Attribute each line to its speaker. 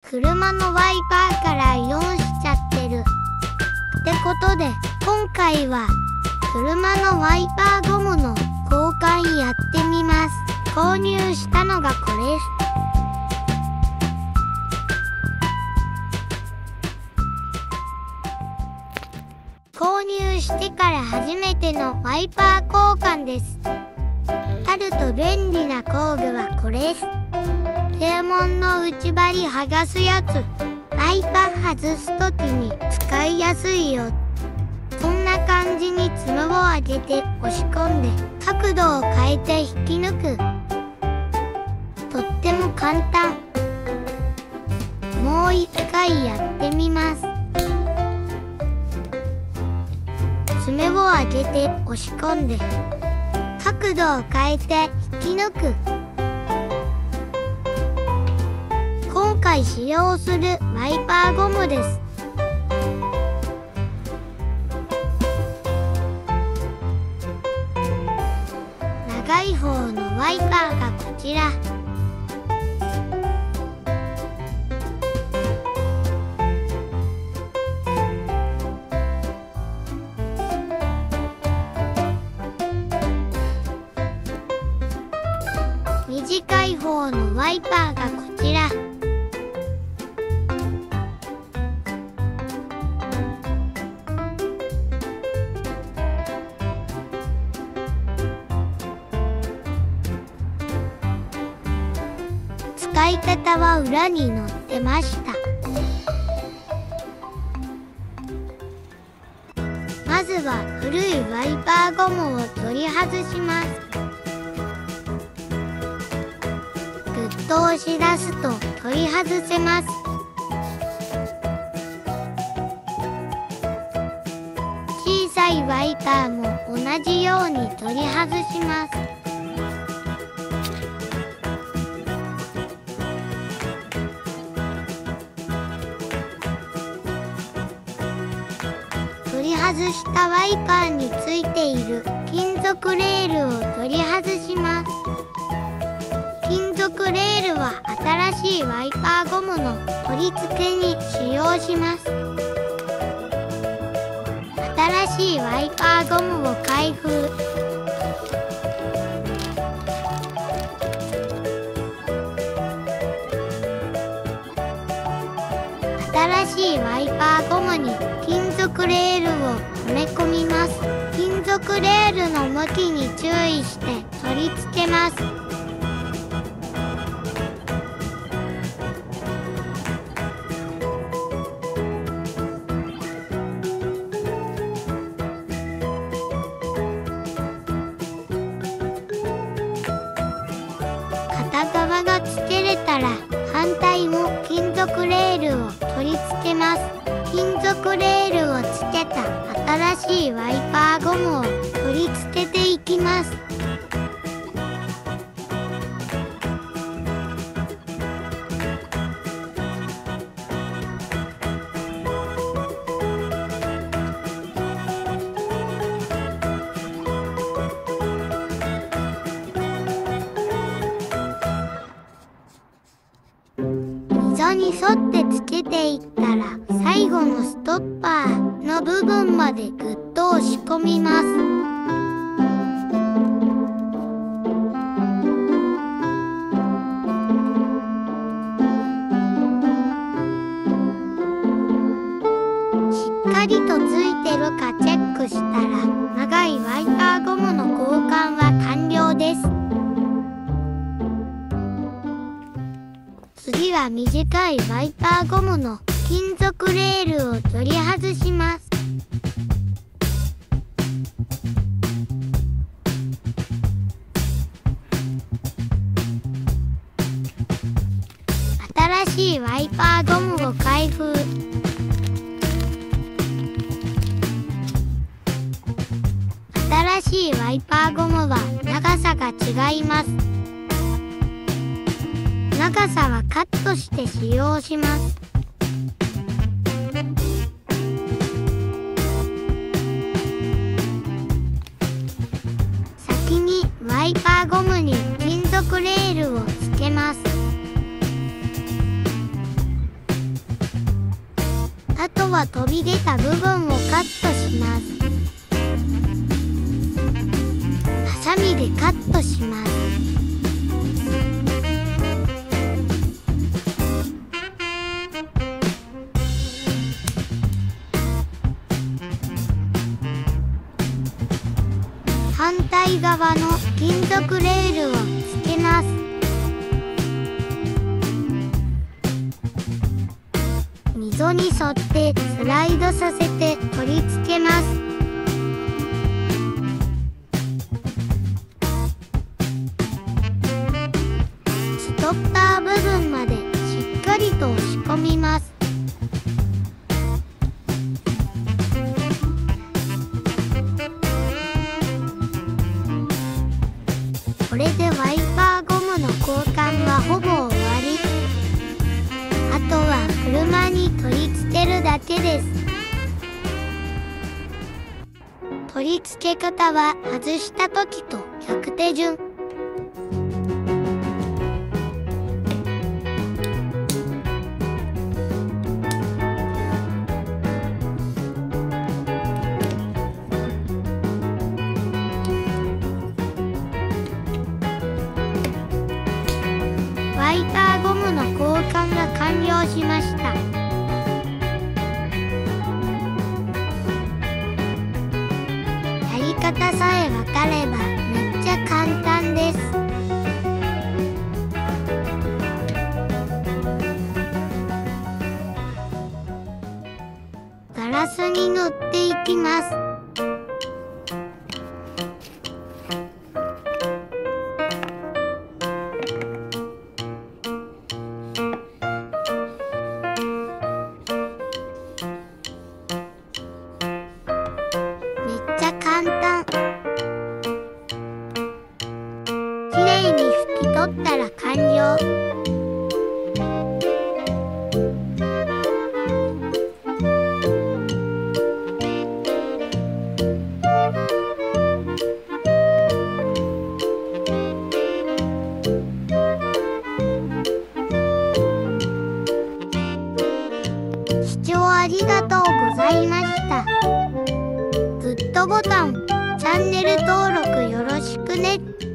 Speaker 1: 車のワイパーからイオンしちゃってる。ってことで今回は車のワイパーゴムの交換やってみます。購入したのがこれです。購入してから初めてのワイパー交換です。あると便利な工具はこれです。正門の内張り剥がすやつ。ワイパー外すときに使いやすいよ。こんな感じにつむを上げて押し込んで角度を変えて引き抜く。とっても簡単。もう一回やってみます。爪を上げて押し込んで角度を変えて引き抜く。今回使用するワイパーゴムです。長い方のワイパーがこちら。短い方のワイパーがこちら。使い方は裏に載ってました。まずは古いワイパーゴムを取り外します。ぐっと押し出すと取り外せます。小さいワイパーも同じように取り外します。取り外したワイパーについている金属レールを取り外します。金属レールは新しいワイパーゴムの取り付けに使用します。新しいワイパーゴムを開封。新しいワイパーゴムに金属レールをはめ込みます。金属レールの向きに注意して取り付けます。片側が付けれたら反対も金属レールを取り付けます。金属レールを付けた新しいワイパーゴムを取り付けていきます。溝に沿ってつけていったら最後のストッパーの部分までぐっと押し込みます。しっかりとついてるかチェックしたら長いワイパーゴムの交換は完了です。次は短いワイパーゴムの金属レールを取り外します。新しいワイパーゴムを開封。新しいワイパーゴムは長さが違います。長さはカットして使用します。先にワイパーゴムに金属レールをつけます。 とは飛び出た部分をカットします。ハサミでカットします。反対側の金属レールをつけます。溝に沿ってスライドさせて取り付けます。ストッパー部分までしっかりと押し込みます。これでワイパーゴムの交換はほぼ終わり。あとは車に取り付けるだけです。取り付け方は外した時と逆手順。ワイパーゴムの交換が完了しました。やり方さえわかればめっちゃ簡単です。ガラスに塗っていきます。簡単。きれいに拭き取ったら完了。視聴ありがとうございました。グッドボタン、チャンネル登録よろしくね。